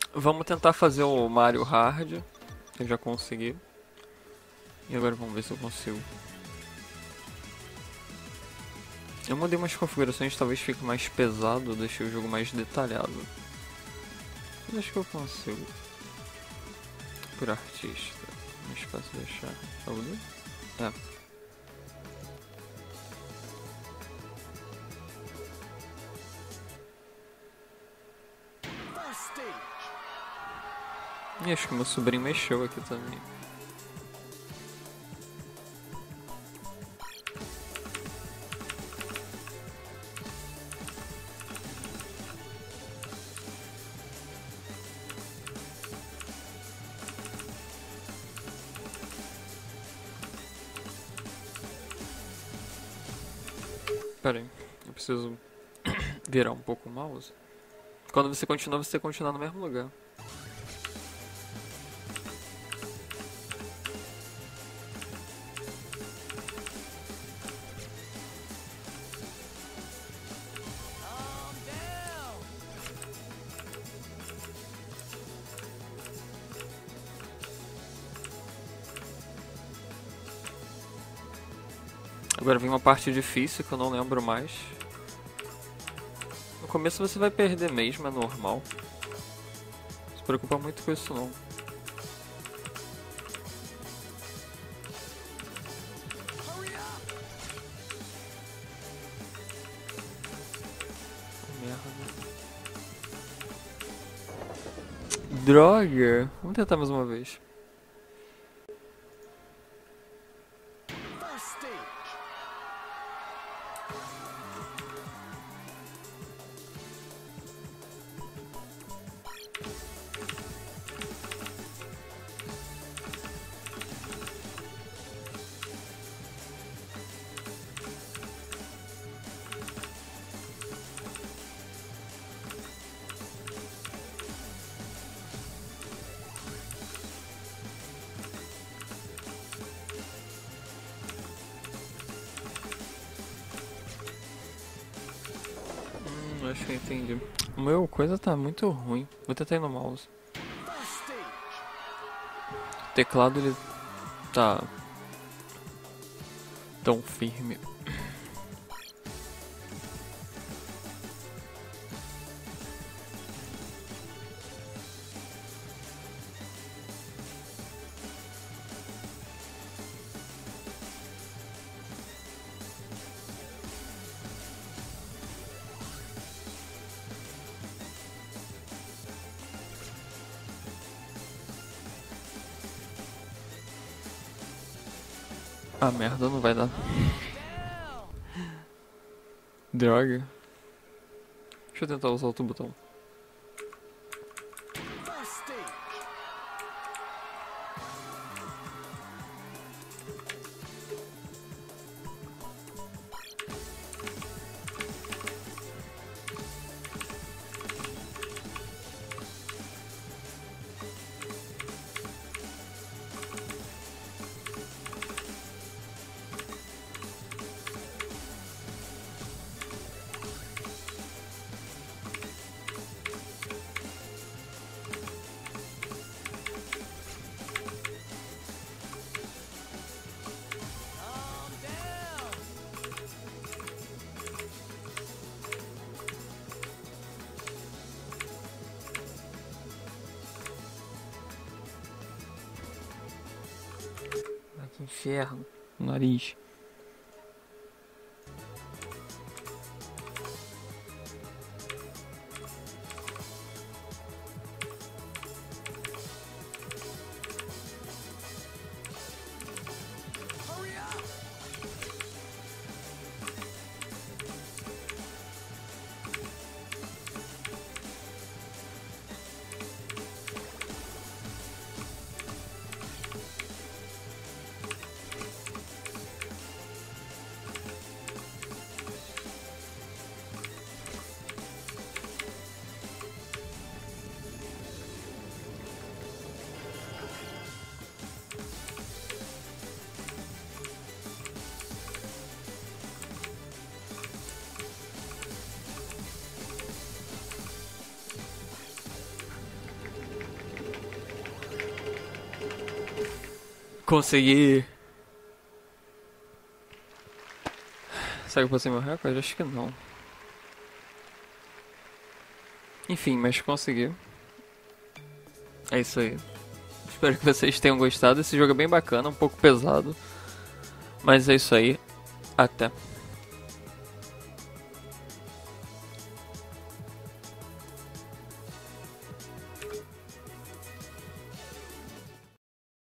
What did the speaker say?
Vamos tentar fazer o Mario Hard. Eu já consegui. E agora vamos ver se eu consigo. Eu mudei umas configurações, talvez fique mais pesado, deixei o jogo mais detalhado. Mas acho que eu consigo. Por artista. Mais fácil de achar. Ajuda? É. E acho que meu sobrinho mexeu aqui também. Pera aí, eu preciso virar um pouco o mouse. Quando você continua no mesmo lugar. Agora vem uma parte difícil que eu não lembro mais. No começo você vai perder mesmo, é normal. Não se preocupa muito com isso não. Merda. Droga! Vamos tentar mais uma vez. Acho que eu entendi. O meu coisa tá muito ruim. Vou tentar ir no mouse. O teclado ele tá tão firme. Ah, merda, não vai dar. Droga. Deixa eu tentar usar outro botão. Ah, que inferno. Nariz. Consegui. Será que eu passei meu recorde? Acho que não. Enfim, mas consegui. É isso aí. Espero que vocês tenham gostado. Esse jogo é bem bacana, um pouco pesado. Mas é isso aí. Até.